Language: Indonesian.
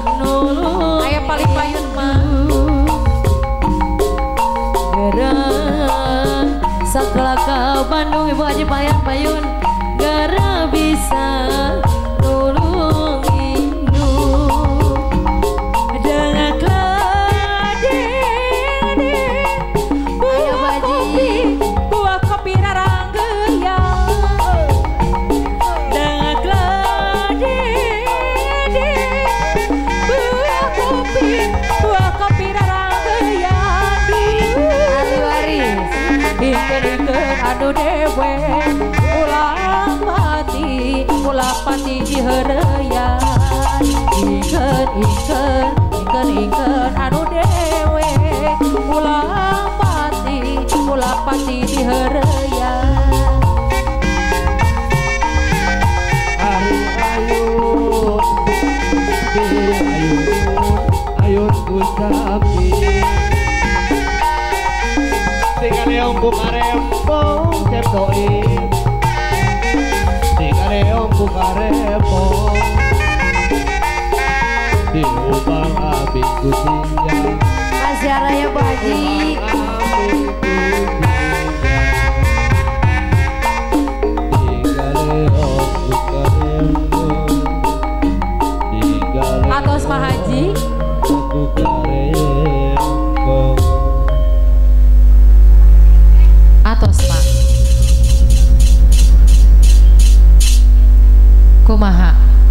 nulung aya paling payun mah gerang sakala ka Bandung Ibu Haji Payun gara bisa nulung indung dengan kopi buah kopi raranggeuyang dengan buah kopi raranggeuyang waris ingkeun anu dewe ulah pati diheureyan ingkeun anu dewe ulah pati diheureyan Ari ayun kusapi Tingaleong bukarempong cepoin Tingaleong bukarempong Diubang abing kusinya Masya Raya Bu Haji atos mah haji atos mah kumaha